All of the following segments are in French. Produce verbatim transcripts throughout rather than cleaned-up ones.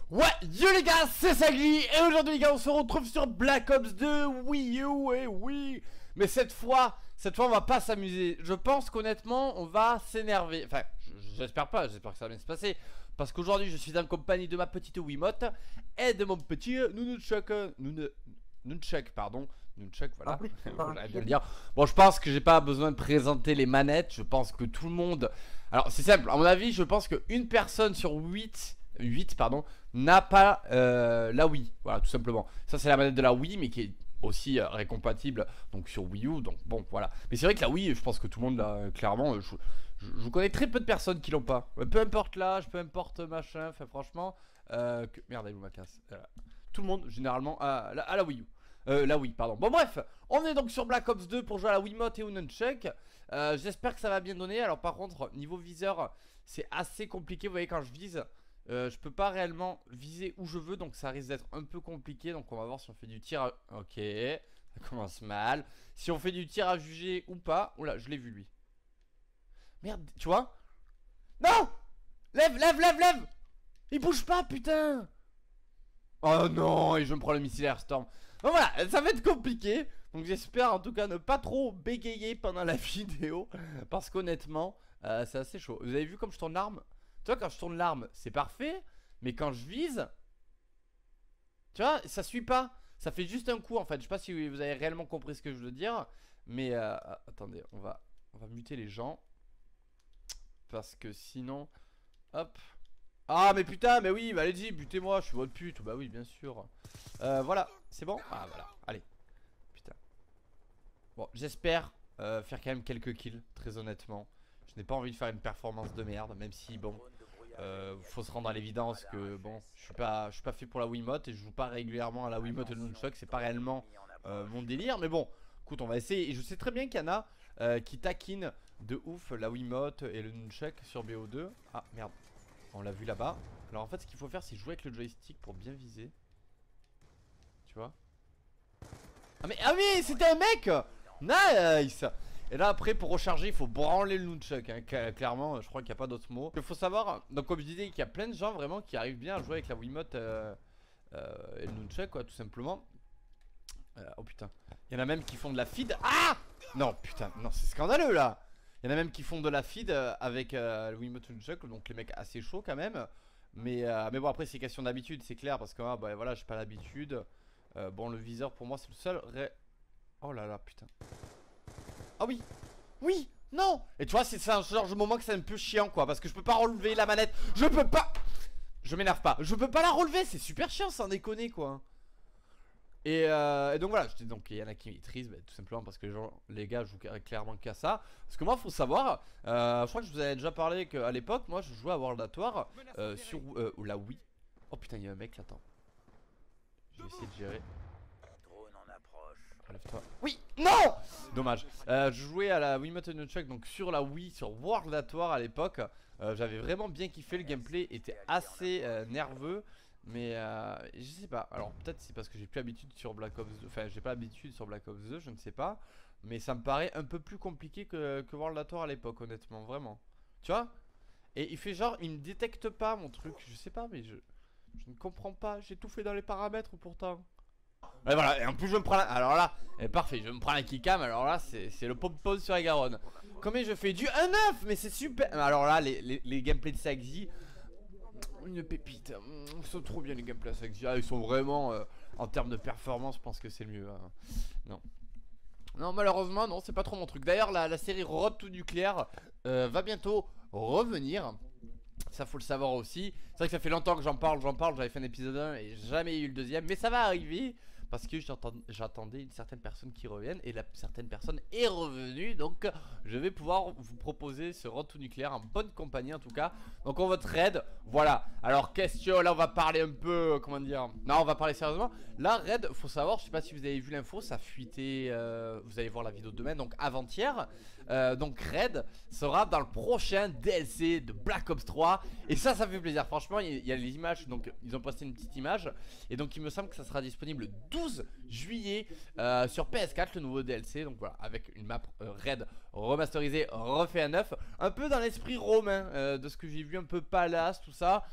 Ouais, yo les gars, c'est Sagli. Et aujourd'hui les gars, on se retrouve sur Black Ops deux Wii U. Et oui, mais cette fois, cette fois on va pas s'amuser. Je pense qu'honnêtement on va s'énerver. Enfin, j'espère pas, j'espère que ça va bien se passer. Parce qu'aujourd'hui je suis en compagnie de ma petite Wiimote et de mon petit Nunchuck. Nun... Nunchuck, pardon. Nunchuck, voilà. J'arrête de le dire. Bon, je pense que j'ai pas besoin de présenter les manettes. Je pense que tout le monde... Alors c'est simple, à mon avis, je pense qu'une personne sur huit huit pardon n'a pas euh, la Wii, voilà, tout simplement. Ça c'est la manette de la Wii, mais qui est aussi euh, récompatible donc sur Wii U, donc bon voilà. Mais c'est vrai que la Wii, je pense que tout le monde l'a, clairement. Je, je, je connais très peu de personnes qui l'ont pas, peu importe l'âge, peu importe machin. Enfin franchement euh, que... merde, elle est où ma casse euh, tout le monde généralement à la, à la Wii U. Euh, la Wii, pardon. Bon bref, on est donc sur Black Ops deux pour jouer à la Wiimote et au Nunchuck. euh, J'espère que ça va bien donner. Alors par contre, niveau viseur, c'est assez compliqué. Vous voyez, quand je vise, euh, je peux pas réellement viser où je veux, donc ça risque d'être un peu compliqué. Donc on va voir si on fait du tir à... Ok, ça commence mal. Si on fait du tir à juger ou pas. Oula, je l'ai vu lui. Merde, tu vois. Non. Lève, lève, lève, lève. Il bouge pas, putain. Oh non, et je me prends le missile Airstorm. Bon voilà, ça va être compliqué. Donc j'espère en tout cas ne pas trop bégayer pendant la vidéo. Parce qu'honnêtement, euh, c'est assez chaud. Vous avez vu comme je tourne l'arme? Tu vois, quand je tourne l'arme, c'est parfait. Mais quand je vise, tu vois, ça suit pas. Ça fait juste un coup en fait. Je sais pas si vous avez réellement compris ce que je veux dire. Mais euh, attendez, on va, on va muter les gens. Parce que sinon, hop. Ah mais putain, mais oui, bah allez-y, butez-moi, je suis votre pute. Bah oui, bien sûr. euh, Voilà, c'est bon. Ah voilà, allez. Putain. Bon, j'espère euh, faire quand même quelques kills, très honnêtement. Je n'ai pas envie de faire une performance de merde. Même si bon, euh, faut se rendre à l'évidence que bon, je suis pas, je suis pas fait pour la Wiimote. Et je joue pas régulièrement à la Wiimote et le Nunchuck. C'est pas réellement euh, mon délire. Mais bon, écoute, on va essayer. Et je sais très bien qu'il y en a euh, qui taquinent de ouf la Wiimote et le Nunchuck sur B O deux. Ah merde, on l'a vu là-bas. Alors en fait ce qu'il faut faire, c'est jouer avec le joystick pour bien viser. Tu vois. Ah mais, ah mais c'était un mec. Nice. Et là après pour recharger il faut branler le Nunchuck, hein. Clairement je crois qu'il n'y a pas d'autre mot. Il faut savoir, donc comme je disais, qu'il y a plein de gens vraiment qui arrivent bien à jouer avec la Wiimote euh, euh, et le Nunchuck quoi, tout simplement. euh, Oh putain. Il y en a même qui font de la feed. Ah non putain, non c'est scandaleux là. Il y en a même qui font de la feed avec euh, le Wiimote Nunchuck, donc les mecs assez chauds quand même. Mais, euh, mais bon après c'est question d'habitude, c'est clair, parce que ah, bah, voilà, j'ai pas l'habitude. euh, Bon, le viseur pour moi c'est le seul ré... Oh là là putain. Ah oui. Oui. Non. Et tu vois, c'est un genre de moment que c'est un peu chiant quoi, parce que je peux pas relever la manette. Je peux pas. Je m'énerve pas, je peux pas la relever, c'est super chiant sans déconner quoi. Et, euh, et donc voilà, je dis donc il y en a qui maîtrisent, bah, tout simplement parce que les, gens, les gars jouent clairement qu'à ça. Parce que moi faut savoir, euh, je crois que je vous avais déjà parlé qu'à l'époque moi je jouais à World at War euh, sur euh, la Wii. Oh putain, il y a un mec là, attends. Je vais essayer de gérer. Relève-toi. Oui. Non. Dommage. euh, Je jouais à la Wiimote Nunchuck donc sur la Wii, sur World at War à l'époque. euh, J'avais vraiment bien kiffé, le gameplay était assez euh, nerveux. Mais euh, je sais pas, alors peut-être c'est parce que j'ai plus l'habitude sur Black Ops deux. Enfin j'ai pas l'habitude sur Black Ops deux, je ne sais pas. Mais ça me paraît un peu plus compliqué que, que World at War à l'époque, honnêtement, vraiment. Tu vois. Et il fait genre, il me détecte pas mon truc, je sais pas, mais je, je ne comprends pas. J'ai tout fait dans les paramètres pourtant. Et voilà, et en plus je me prends la... Alors là, et parfait, je me prends la keycam. Alors là c'est le pop-pause sur la Garonne. Combien je fais du un neuf. Mais c'est super. Alors là les, les, les gameplays de Sagzi, une pépite. Ils sont trop bien les gameplays Sagzi. Ils sont vraiment euh, en termes de performance, je pense que c'est le mieux. Hein. Non. Non, malheureusement, non, c'est pas trop mon truc. D'ailleurs, la, la série Road to Nuclear euh, va bientôt revenir. Ça, faut le savoir aussi. C'est vrai que ça fait longtemps que j'en parle, j'en parle. J'avais fait un épisode un et jamais eu le deuxième. Mais ça va arriver. Parce que j'attendais une certaine personne qui revienne. Et la certaine personne est revenue. Donc je vais pouvoir vous proposer ce Road to Nuclear en bonne compagnie en tout cas. Donc on vote raid. Voilà. Alors question, là on va parler un peu, comment dire. Non, on va parler sérieusement. Là raid, faut savoir, je sais pas si vous avez vu l'info, ça fuitait euh, vous allez voir la vidéo demain, donc avant-hier. euh, Donc raid sera dans le prochain D L C de Black Ops trois. Et ça, ça fait plaisir, franchement. Il y a les images, donc ils ont posté une petite image. Et donc il me semble que ça sera disponible le douze juillet euh, sur P S quatre, le nouveau D L C. Donc voilà, avec une map euh, raid remasterisée, refait à neuf. Un peu dans l'esprit romain euh, de ce que j'ai vu, un peu palace, tout ça.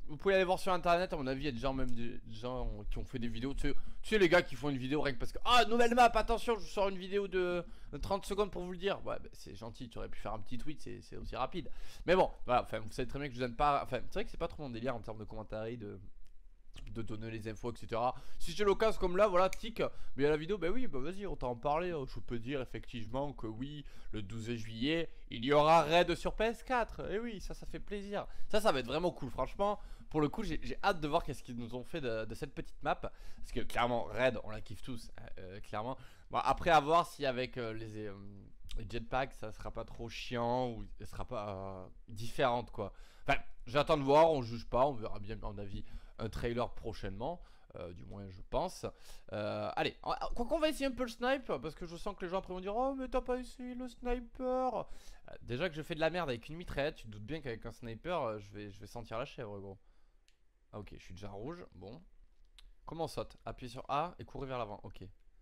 Vous pouvez aller voir sur internet, à mon avis il y a des gens, même des gens qui ont fait des vidéos. Tu sais, tu sais les gars qui font une vidéo rien que parce que ah nouvelle map, attention je vous sors une vidéo de trente secondes pour vous le dire. Ouais bah, c'est gentil, tu aurais pu faire un petit tweet, c'est aussi rapide. Mais bon voilà, enfin vous savez très bien que je vous aime pas. Enfin c'est vrai que c'est pas trop mon délire en termes de commentaires, de de donner les infos etc. Si j'ai l'occasion comme là voilà tic. Mais à la vidéo bah oui bah vas-y on t'a en parlé. Je peux dire effectivement que oui le douze juillet il y aura raid sur P S quatre. Et oui ça ça fait plaisir. Ça ça va être vraiment cool franchement. Pour le coup j'ai hâte de voir qu'est-ce qu'ils nous ont fait de, de cette petite map. Parce que clairement raid on la kiffe tous euh, clairement. Bon après à voir si avec euh, les, euh, les jetpacks ça sera pas trop chiant. Ou elle sera pas euh, différente quoi. Enfin j'attends de voir, on juge pas, on verra bien à mon avis un trailer prochainement, euh, du moins je pense. euh, Allez, quoi qu'on va essayer un peu le snipe, parce que je sens que les gens après vont dire oh mais t'as pas essayé le sniper. euh, Déjà que je fais de la merde avec une mitraillette, tu te doutes bien qu'avec un sniper euh, je, vais, je vais sentir la chèvre gros. Ah ok, je suis déjà rouge, bon. Comment on saute? Appuyez sur A et courir vers l'avant, ok.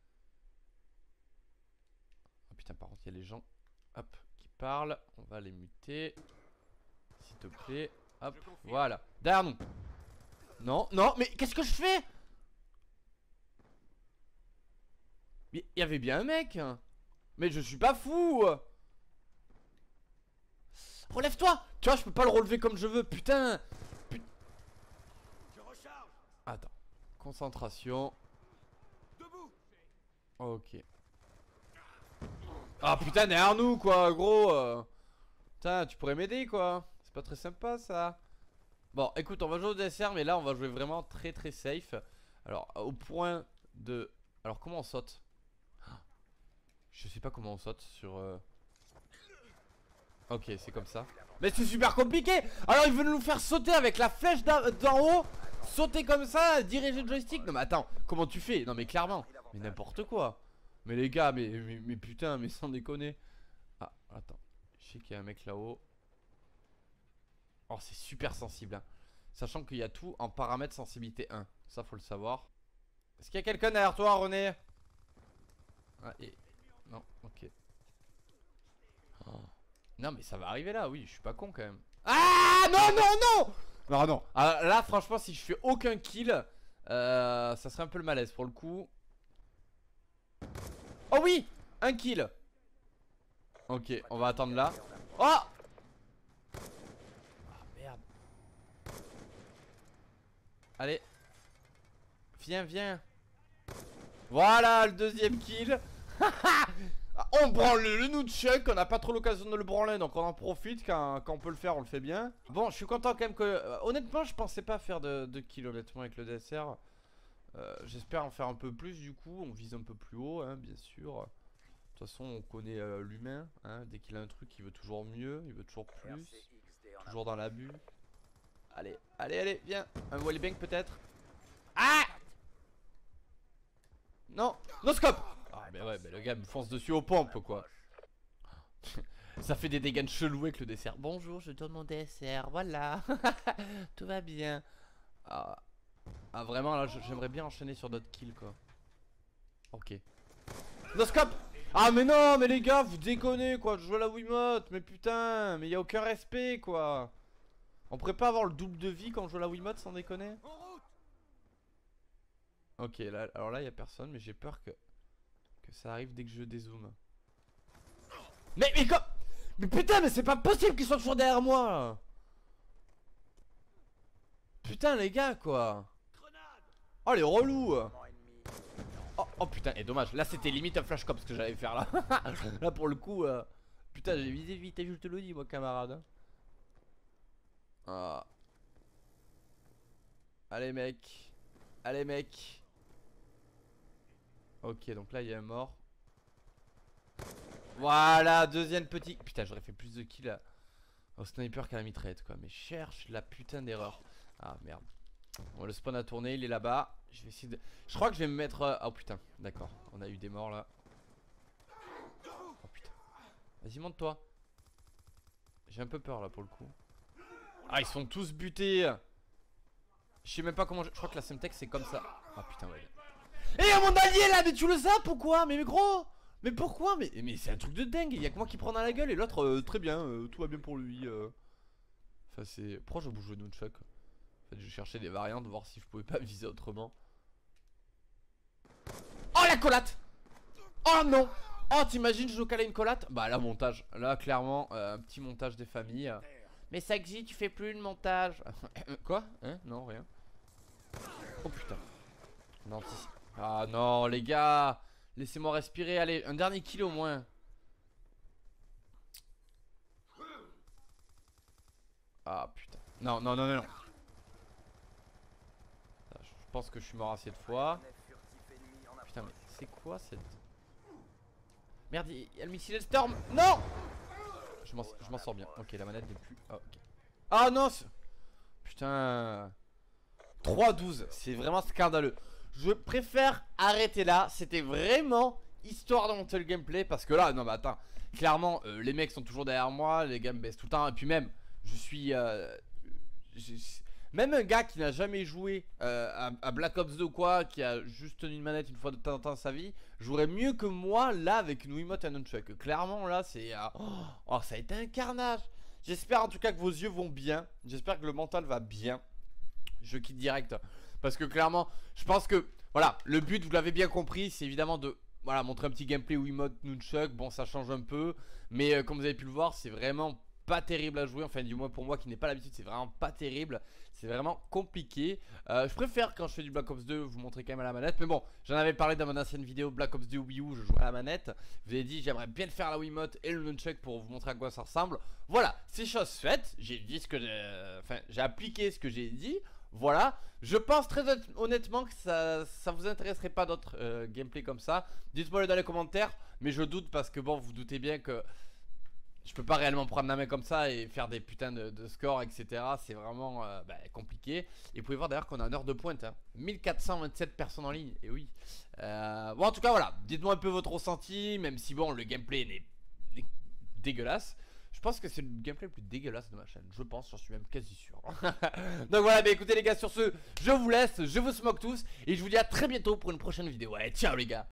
Oh putain par contre il y a les gens hop, qui parlent, on va les muter. S'il te plaît, hop, voilà, derrière nous. Non, non, mais qu'est-ce que je fais? Mais il y avait bien un mec. Mais je suis pas fou. Relève-toi. Tu vois, je peux pas le relever comme je veux, putain. Put... Attends. Concentration. Ok. Ah putain, derrière nous quoi, gros. Putain, tu pourrais m'aider quoi. C'est pas très sympa ça. Bon écoute on va jouer au D S R mais là on va jouer vraiment très très safe. Alors au point de... Alors comment on saute? Je sais pas comment on saute sur... Euh... Ok c'est comme ça. Mais c'est super compliqué. Alors ils veulent nous faire sauter avec la flèche d'en haut. Sauter comme ça, diriger le joystick. Non mais attends, comment tu fais? Non mais clairement. Mais n'importe quoi. Mais les gars, mais, mais, mais putain, mais sans déconner. Ah attends, je sais qu'il y a un mec là-haut. Oh c'est super sensible hein. Sachant qu'il y a tout en paramètres sensibilité un. Ça faut le savoir. Est-ce qu'il y a quelqu'un derrière toi René? Ah et... Non ok. Oh. Non mais ça va arriver là oui je suis pas con quand même. Ah non non non. Non non ah, là franchement si je fais aucun kill euh, ça serait un peu le malaise pour le coup. Oh oui un kill. Ok on va attendre là. Oh allez. Viens, viens. Voilà le deuxième kill. On branle le nunchuck. On n'a pas trop l'occasion de le branler. Donc on en profite quand, quand on peut le faire on le fait bien. Bon je suis content quand même que euh, honnêtement je pensais pas faire de, de kill honnêtement avec le D S R. euh, J'espère en faire un peu plus du coup. On vise un peu plus haut hein, bien sûr. De toute façon on connaît euh, l'humain hein. Dès qu'il a un truc il veut toujours mieux. Il veut toujours plus. Toujours dans l'abus. Allez, allez, allez, viens. Un wallbang peut-être. Ah non, no scope. Ah mais ouais, mais le gars me fonce dessus aux pompes quoi. Ça fait des dégâts chelous avec le D S R. Bonjour, je donne mon D S R, voilà. Tout va bien. Ah, ah vraiment là j'aimerais bien enchaîner sur d'autres kills quoi. Ok. No scope. Ah mais non, mais les gars, vous déconnez quoi, je joue à la Wiimote. Mais putain, mais y a aucun respect quoi. On pourrait pas avoir le double de vie quand on joue à la Wiimote sans déconner? Ok, là, alors là, il y a personne, mais j'ai peur que que ça arrive dès que je dézoome. Mais, mais quoi? Mais putain, mais c'est pas possible qu'ils soient toujours derrière moi. Putain, les gars, quoi. Oh, les relous. Oh, oh putain, et dommage. Là, c'était limite un flash cop ce que j'allais faire là. Là, pour le coup, euh... putain, j'ai visé vite, je te le dis, moi, camarade. Ah. Allez, mec. Allez, mec. Ok, donc là il y a un mort. Voilà, deuxième petit. Putain, j'aurais fait plus de kills au sniper qu'à la mitraillette quoi. Mais cherche la putain d'erreur. Ah merde. Bon, le spawn a tourné, il est là-bas. Je vais essayer de. Je crois que je vais me mettre. Euh... Oh putain, d'accord. On a eu des morts là. Oh putain. Vas-y, monte-toi. J'ai un peu peur là pour le coup. Ah, ils sont tous butés. Je sais même pas comment. Je, je crois que la Semtex c'est comme ça. Ah putain, ouais. Et y'a mon allié là, mais tu le zappes ou quoi? Mais, mais gros, mais pourquoi? Mais, mais c'est un truc de dingue, y'a que moi qui prend dans la gueule et l'autre euh, très bien, euh, tout va bien pour lui. euh. Enfin c'est... Pourquoi je bouge le nunchuck? fait, je cherchais des variantes, voir si je pouvais pas viser autrement. Oh la collate. Oh non. Oh t'imagines je calais une collate. Bah là montage, là clairement euh, un petit montage des familles. Mais Sagzi tu fais plus le montage. Quoi hein? Non rien. Oh putain. Non, ah non les gars. Laissez-moi respirer, allez un dernier kill au moins. Ah putain. Non non non non non. Je pense que je suis mort assez de fois. Putain mais c'est quoi cette... Merde, il y a le missile Storm. Non. Je m'en sors bien. Ok, la manette n'est plus... Oh, ok. Ah non. Putain. trois douze, c'est vraiment scandaleux. Je préfère arrêter là. C'était vraiment histoire de monter le gameplay. Parce que là, non mais attends. Clairement, euh, les mecs sont toujours derrière moi. Les gars me baissent tout le temps. Et puis même, je suis... Euh, je, Même un gars qui n'a jamais joué euh, à, à Black Ops deux ou quoi, qui a juste tenu une manette une fois de temps en temps dans sa vie, jouerait mieux que moi là avec une Wiimote et un nunchuck. Clairement là c'est... Euh, oh, oh ça a été un carnage. J'espère en tout cas que vos yeux vont bien. J'espère que le mental va bien. Je quitte direct. Parce que clairement, je pense que... Voilà, le but vous l'avez bien compris, c'est évidemment de... Voilà, montrer un petit gameplay Wiimote, nunchuck. Bon ça change un peu. Mais euh, comme vous avez pu le voir, c'est vraiment... pas terrible à jouer, enfin du moins pour moi qui n'ai pas l'habitude, c'est vraiment pas terrible. C'est vraiment compliqué. euh, Je préfère quand je fais du Black Ops deux vous montrer quand même à la manette. Mais bon, j'en avais parlé dans mon ancienne vidéo Black Ops deux Wii U, je jouais à la manette. Je vous ai dit j'aimerais bien le faire à la Wiimote et le nunchuck pour vous montrer à quoi ça ressemble. Voilà, c'est chose faite. J'ai dit ce que j'ai... Enfin j'ai appliqué ce que j'ai dit. Voilà, je pense très honnêtement que ça, ça vous intéresserait pas d'autres euh, gameplays comme ça. Dites-moi le dans les commentaires. Mais je doute parce que bon, vous doutez bien que je peux pas réellement prendre la main comme ça et faire des putains de, de scores, et cetera. C'est vraiment euh, bah, compliqué. Et vous pouvez voir d'ailleurs qu'on a une heure de pointe, hein. mille quatre cent vingt-sept personnes en ligne. Et oui. Euh, bon, en tout cas, voilà. Dites-moi un peu votre ressenti. Même si, bon, le gameplay est dégueulasse. Je pense que c'est le gameplay le plus dégueulasse de ma chaîne. Je pense, j'en suis même quasi sûr. Donc voilà, bah écoutez les gars, sur ce, je vous laisse. Je vous smoke tous. Et je vous dis à très bientôt pour une prochaine vidéo. Allez, ciao les gars.